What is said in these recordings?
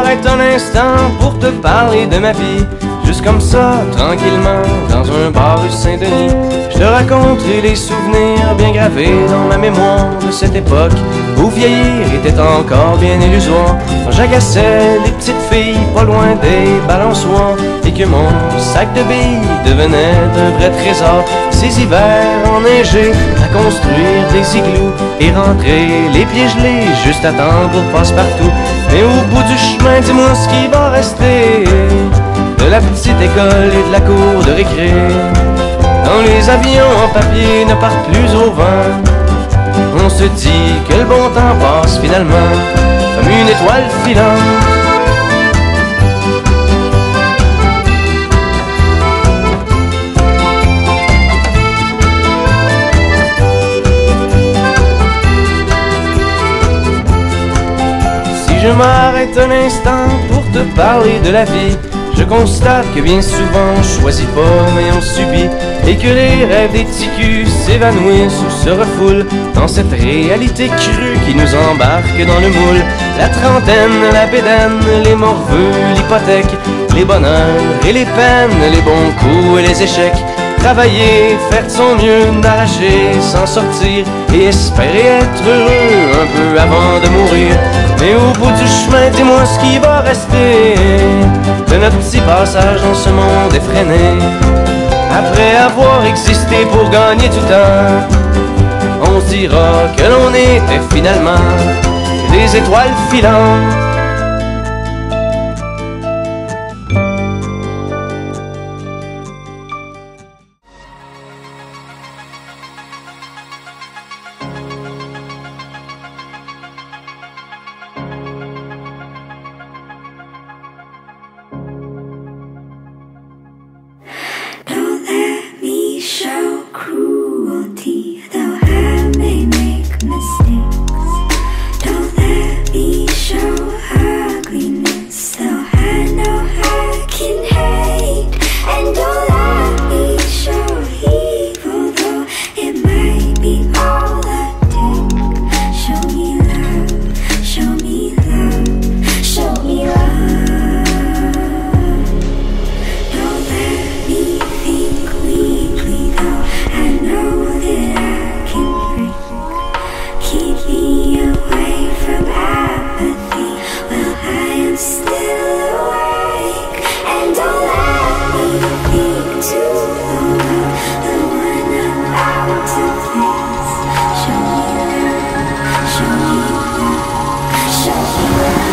m'arrête un instant pour te parler de ma vie. Juste comme ça, tranquillement, dans un bar rue Saint-Denis, je te raconterai les souvenirs bien gravés dans ma mémoire de cette époque où vieillir était encore bien illusoire. Quand j'agaçais les petites filles pas loin des balançoires et que mon sac de billes devenait un vrai trésor. Ces hivers enneigés à construire des igloos et rentrer les pieds gelés juste à temps pour passe-partout. Mais au bout du chemin, dis-moi ce qui va rester de la petite école et de la cour de récré. Quand les avions en papier ne partent plus au vent, on se dit que le bon temps passe finalement comme une étoile filante. Si je m'arrête un instant pour te parler de la vie, je constate que bien souvent on choisit pas mais on subit, et que les rêves des ticus s'évanouissent ou se refoulent dans cette réalité crue qui nous embarque dans le moule. La trentaine, la bédaine, les morveux, l'hypothèque, les bonheurs et les peines, les bons coups et les échecs. Travailler, faire de son mieux, d'arracher, s'en sortir et espérer être heureux un peu avant de mourir. Mais au bout du chemin, dis-moi ce qui va rester de notre petit passage dans ce monde effréné. Après avoir existé pour gagner du temps, on se dira que l'on était finalement des étoiles filantes. Show cruelty, though I may make mistakes. Don't let me show ugliness, though I know I can hate. And don't let me show evil, though it might be all I take. Show me love, show me love, show me love. Don't let me think weakly, though I know that I can break. Keep me away from apathy while I am still awake. And don't let me think too long of the one I'm about to face. Show me love, show me love, show me love.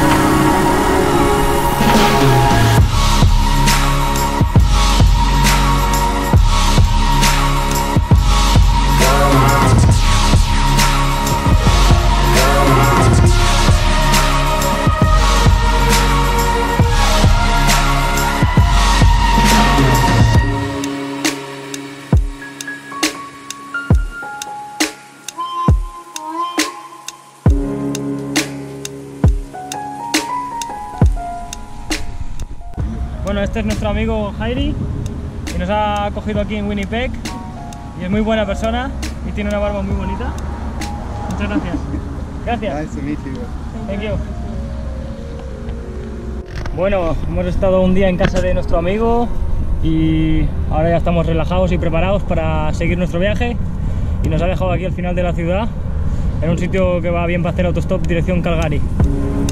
Bueno, este es nuestro amigo Jairi y nos ha acogido aquí en Winnipeg y es muy buena persona y tiene una barba muy bonita. Muchas gracias. Gracias. Nice to meet you. Thank you. Bueno, hemos estado un día en casa de nuestro amigo y ahora ya estamos relajados y preparados para seguir nuestro viaje, y nos ha dejado aquí al final de la ciudad en un sitio que va bien para hacer autostop dirección Calgary.